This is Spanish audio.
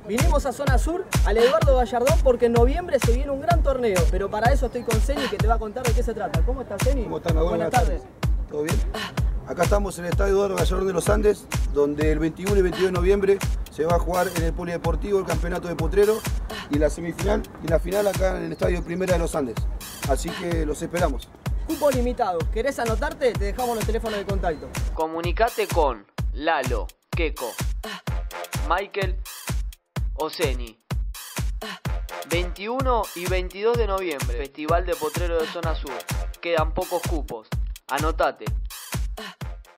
Vinimos a Zona Sur, al Eduardo Gallardón, porque en noviembre se viene un gran torneo, pero para eso estoy con Zeni, que te va a contar de qué se trata. ¿Cómo estás, Zeni? ¿Cómo están? Buenas tardes. ¿Todo bien? Acá estamos en el Estadio Eduardo Gallardón de los Andes, donde el 21 y 22 de noviembre se va a jugar en el Polideportivo el campeonato de Potrero y la semifinal y la final acá en el Estadio Primera de los Andes. Así que los esperamos. Cupo limitado. ¿Querés anotarte? Te dejamos los teléfonos de contacto. Comunicate con Lalo, Keko, Michael o Zeni. 21 y 22 de noviembre, Festival de Potrero de Zona Sur. Quedan pocos cupos. Anotate.